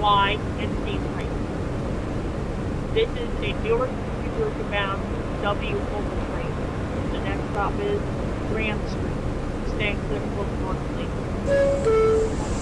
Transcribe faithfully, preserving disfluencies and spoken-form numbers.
Y and Z train. This is a Newark, New York bound W local train. The next stop is Grand Street. Stay clear for North Lane.